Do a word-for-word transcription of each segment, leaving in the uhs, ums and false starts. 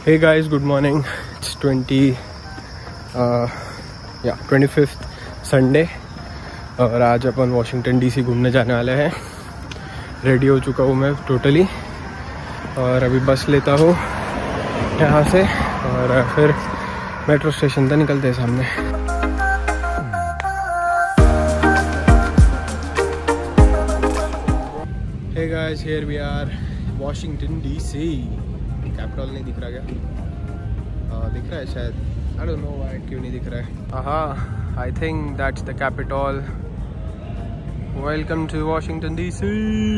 Hey guys, good morning. It's twenty, uh, yeah, twenty fifth Sunday और आज अपन Washington DC घूमने जाने वाले हैं। रेडी हो चुका हूँ मैं टोटली और अभी बस लेता हूँ यहाँ से और फिर मेट्रो स्टेशन तक निकलते हैं सामने। Hey guys, here we are, Washington D C. Capitol नहीं दिख रहा क्या? uh, दिख रहा है शायद, आई डोंट नो व्हाई क्यों नहीं दिख रहा है। हाँ, I think that's the Capitol. Welcome to Washington DC.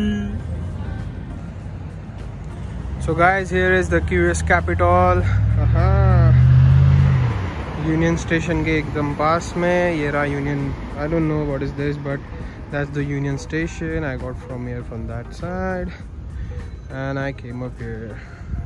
So guys, here is the US Capitol. हाँ, यूनियन स्टेशन के एकदम पास में ये रहा Union. I don't know what is this but that's the Union Station. I got from here from that side and I came up here.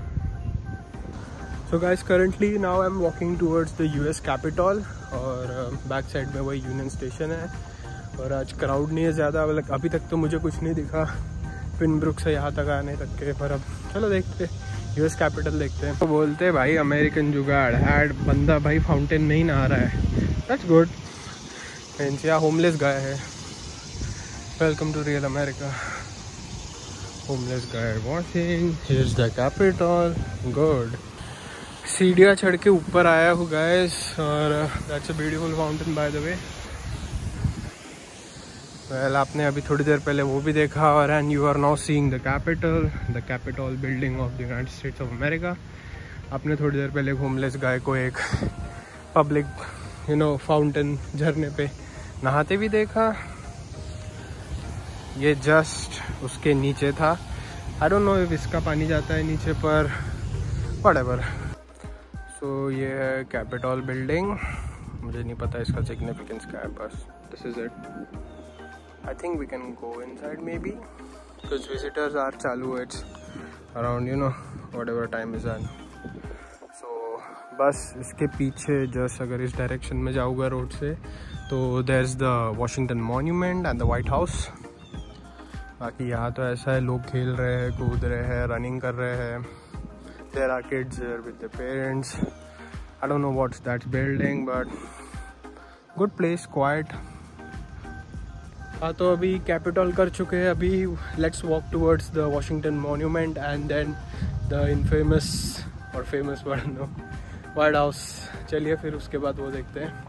So guys, currently now I'm walking towards the U S Capitol और back uh, side में वही union station है और आज crowd नहीं है ज़्यादा। मतलब अभी तक तो मुझे कुछ नहीं दिखा पिनब्रुक से यहाँ तक आने तक के, पर अब चलो देखते यू एस कैपिटल देखते हैं। तो बोलते हैं भाई अमेरिकन जुगाड़ हैड बंदा भाई फाउंटेन में ही नहा रहा है। That's good. मीन्स यहाँ होमलेस गाय है। Welcome to real America. Homeless guy washing. Here's the Capitol. Good. सीढ़ियाँ चढ़ के ऊपर आया हूँ गाइस और that's a beautiful fountain by the way. Well, आपने अभी थोड़ी देर पहले वो भी देखा और and you are now seeing the Capitol, the Capitol building of the United States of America. आपने थोड़ी देर पहले होमलेस गाय को एक पब्लिक यू नो फाउंटेन झरने पे नहाते भी देखा। ये जस्ट उसके नीचे था। आई डोंट नो इफ इसका पानी जाता है नीचे, पर व्हाटएवर। सो ये है कैपिटल बिल्डिंग। मुझे नहीं पता इसका सिग्निफिकेंस क्या है, बस this is it. I think we can go inside may because visitors are चालू। It's around you know whatever time is on. So बस इसके पीछे जस्ट अगर इस डायरेक्शन में जाऊँगा रोड से तो there is the Washington Monument and the White House. बाकी यहाँ तो ऐसा है, लोग खेल रहे हैं, कूद रहे हैं, रनिंग कर रहे हैं। There are kids there with their parents. I don't know what's that building but good place, quite. हाँ, तो अभी कैपिटल कर चुके हैं। अभी let's walk towards the Washington Monument and then the infamous और फेमस नो वाइट हाउस। चलिए फिर उसके बाद वो देखते हैं।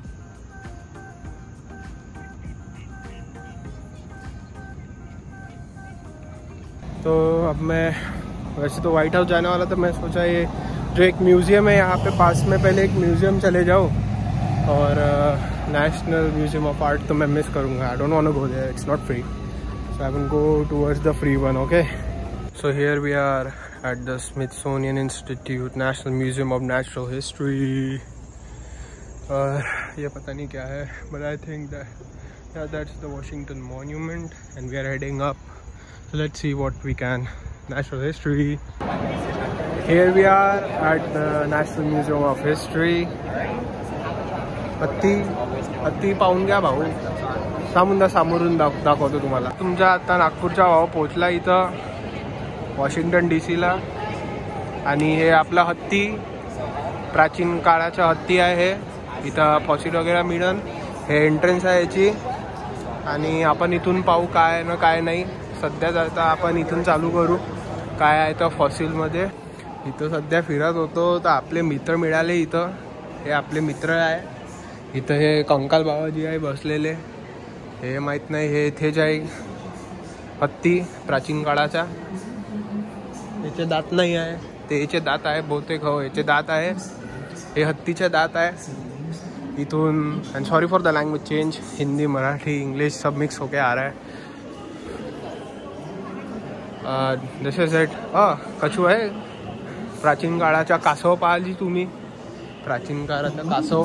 तो अब मैं वैसे तो वाइट हाउस जाने वाला था। मैं सोचा ये जो एक म्यूज़ियम है यहाँ पे पास में, पहले एक म्यूज़ियम चले जाओ और नेशनल म्यूज़ियम ऑफ आर्ट तो मैं मिस करूँगा। I don't want to go there, it's not free. So I will go towards the free one. Okay, so here we are at the Smithsonian Institute, National Museum of Natural History. और ये पता नहीं क्या है but I think that yeah, that's the Washington Monument and we are heading up. So let's see what we can. Natural history. Here we are at the National Museum of History. हत्ती हत्ती पाहून घ्या भाऊ. सामुंदा सामोरून दाख दाखवतो तुम्हाला. तुमचा आता नागपूरचा भाव पोहोचला इथं वॉशिंग्टन डी सीला आणि हे आपला हत्ती प्राचीन काळाचा हत्ती आहे. इथं फॉसिल वगैरे मिळेल. हे एंट्रन्स आहे याची आणि आपण इथून पाहू काय ना काय नाही. सध्या जाता आपण इथून चालू करू काय आहे तर फॉसिलमध्ये. इथं सध्या फिरत होतो तर आपले मित्र मिळाले. इथं हे आपले मित्र आहे. इथं हे कंकाल बाबाजी आहे बसलेले. हे माहीत नाही हे इथेच आहे हत्ती प्राचीन काळाचा. याचे दात नाही आहे ते याचे दात आहे बहुतेक. हो याचे दात आहे. हे हत्तीचे दात आहे. इथून and sorry for the language change, Hindi Marathi English सब मिक्स होके आ रहा है. This is it. कछू आहे प्राचीन काळाचा कासव पाहिली तुम्ही. प्राचीन काळाचा कासव.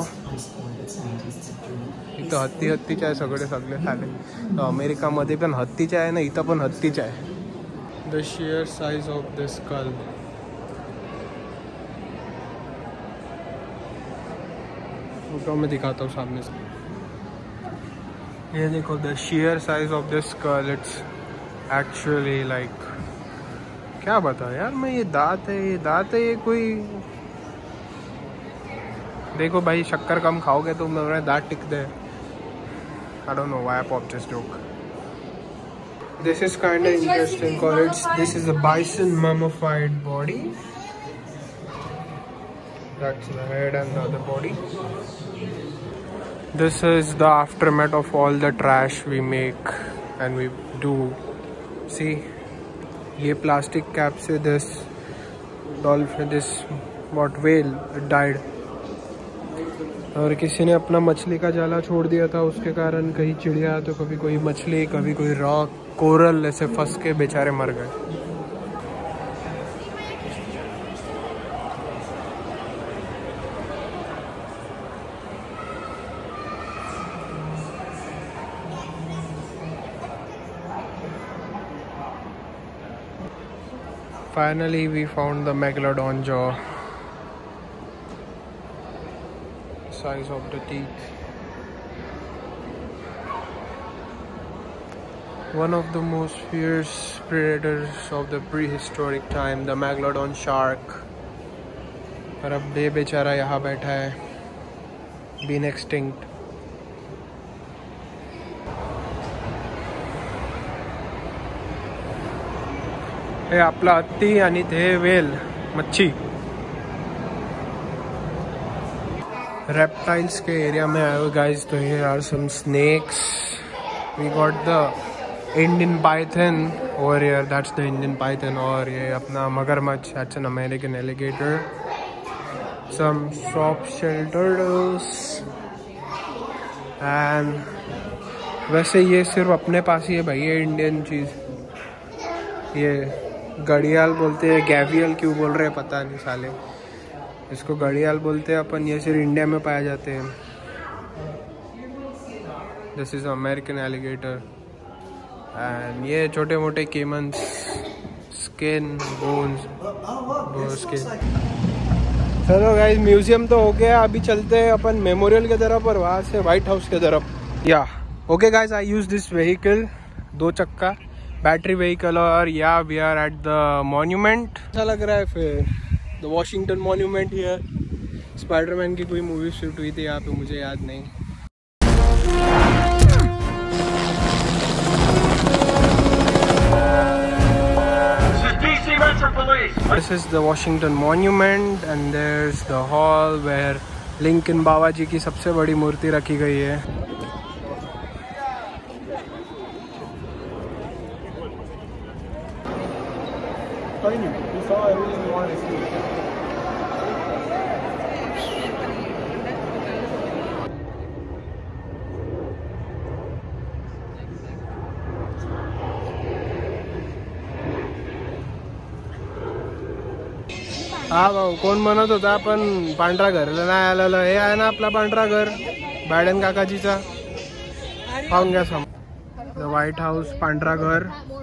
इथं हत्ती हत्तीचे आहे सगळे सगळे झाले. तर अमेरिकामध्ये पण हत्तीचे आहे ना, इथं पण हत्तीचे आहे. The sheer size of the skull. Photo में दिखाता हूँ सामने से. ये देखो the sheer size of the skull. It's actually like क्या बता यार मैं. ये दांत है ये दांत है ये कोई देखो भाई, शक्कर कम खाओगे तो मेरे दांत टिक दे। I don't know why I popped this joke. This is kind of interesting because this is a bison mummified body. That's the head and the other body. This is the aftermath of all the trash we make and we do. See, ये plastic cap से this dolphin, this what whale it died. और किसी ने अपना मछली का जाला छोड़ दिया था, उसके कारण कहीं चिड़िया तो कभी कोई मछली कभी कोई रॉक कोरल ऐसे फंस के बेचारे मर गए। Finally we found the megalodon jaw. Size of the teeth. One of the most fierce predators of the prehistoric time, the megalodon shark. और अब ये बेचारा यहाँ बैठा है, been extinct. हे आपला हत्ती आणि ते वेल मच्छी। रेप्टाइल्स के एरिया में आए हो गाइस, तो here are some snakes. We got the Indian python over here. That's the Indian python. और ये अपना मगरमच्छ, that's an American alligator. Some soft shell turtles. And वैसे ये सिर्फ अपने पास ही है भाई, ये इंडियन चीज़। ये घड़ियाल बोलते हैं, गैवियल क्यों बोल रहे हैं पता नहीं साले, इसको घड़ियाल बोलते हैं अपन। ये सिर्फ इंडिया में पाए जाते हैं। This is American alligator and ये छोटे मोटे केमन्स, स्किन बोन्स, स्किन। चलो गाइस, म्यूजियम तो हो गया, अभी चलते हैं अपन मेमोरियल की तरफ और वहाँ से व्हाइट हाउस की तरफ। या okay guys, I use this vehicle, दो चक्का बैटरी व्हीकल, और या we are at the monument. अच्छा लग रहा है फिर the Washington Monument here. Spiderman की कोई मूवी शूट हुई थी यहाँ पे, मुझे याद नहीं। This is the Washington Monument and there's the hall where Lincoln बाबा जी की सबसे बड़ी मूर्ति रखी गई है। हा भाऊ, कोण म्हणत होता आपण पांढरा घर नाही आलेलं, हे आहे ना आपला पांढरा घर बायडन काकाजीचा, पाहून घ्या सम द व्हाईट हाऊस पांढरा घर।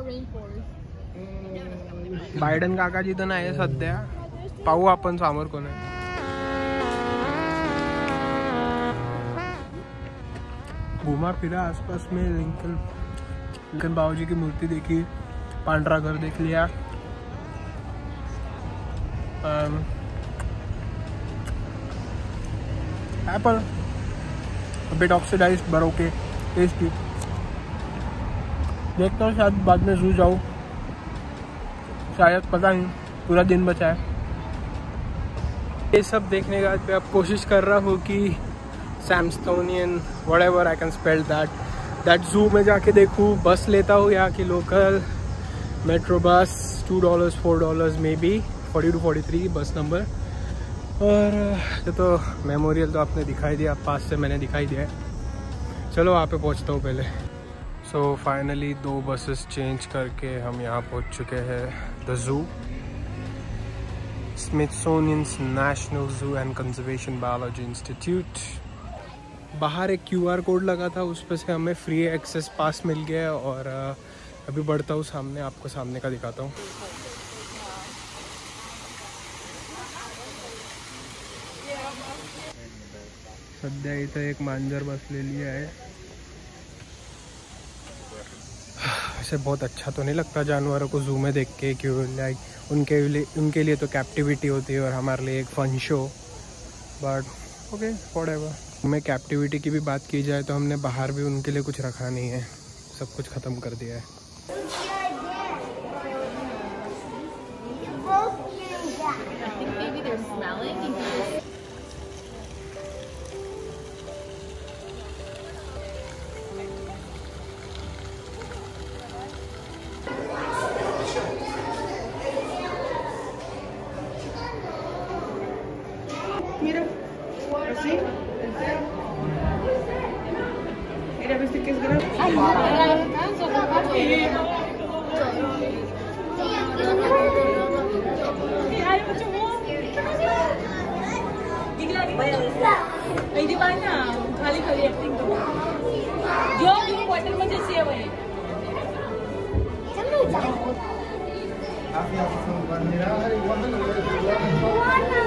बायडन काकाजी तर नाही सध्या, पाहू आपण समोर कोण आहे। घुमा फिरा आसपास में, लिंकन लिंकन बाबू जी की मूर्ति देखी, पांढरा घर देख लिया। Um, apple a bit oxidized but okay, tasty। देखता हूँ, शायद बाद में जू जाऊँ, शायद, पता नहीं, पूरा दिन बचा है। ये सब देखने के बाद अब कोशिश कर रहा हूँ कि Smithsonian whatever I can spell that that zoo में जाके देखूँ। बस लेता हूँ यहाँ की local metro bus, two dollars four dollars may, forty two forty three bus number. और ये तो मेमोरियल तो आपने दिखाई दिया, पास से मैंने दिखाई दिया है। चलो वहाँ पे पहुँचता हूँ पहले। सो फाइनली दो बसेस चेंज करके हम यहाँ पहुँच चुके हैं, the zoo, Smithsonian National Zoo and Conservation Biology Institute. बाहर एक क्यू आर कोड लगा था, उस पर से हमें फ्री एक्सेस पास मिल गया। और अभी बढ़ता हूँ सामने, आपको सामने का दिखाता हूँ। सध्या इथं एक मांजर बसलेली आहे। ऐसे बहुत अच्छा तो नहीं लगता जानवरों को जू में देख के, क्यों लाइक उनके लिए उनके लिए तो कैप्टिविटी होती है और हमारे लिए एक fun show. But okay whatever. में कैप्टिविटी की भी बात की जाए तो हमने बाहर भी उनके लिए कुछ रखा नहीं है, सब कुछ ख़त्म कर दिया है। Mira, así. Mira, viste que es grande. Hindi ba na? Khali khali acting to. Jo yung bottle में जैसे है वही. चलो जाओ. आप यहाँ से बन रहा है बंद हो गया.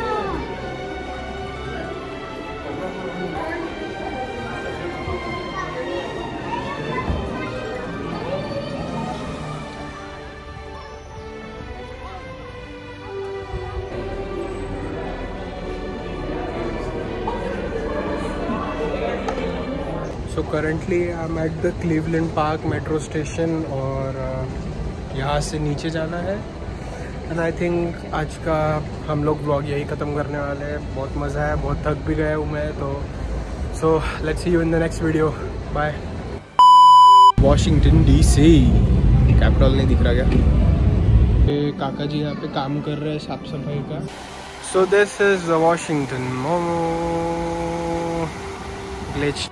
So currently I am at the Cleveland Park metro station और uh, यहाँ से नीचे जाना है। एंड आई थिंक आज का हम लोग व्लॉग यही ख़त्म करने वाले हैं। बहुत मज़ा है, बहुत थक भी गया हूँ मैं तो। So let's see you in the next video, bye. Washington DC Capitol नहीं दिख रहा क्या? ये काका जी यहाँ पे काम कर रहे हैं साफ सफाई का। So this is Washington momo glitch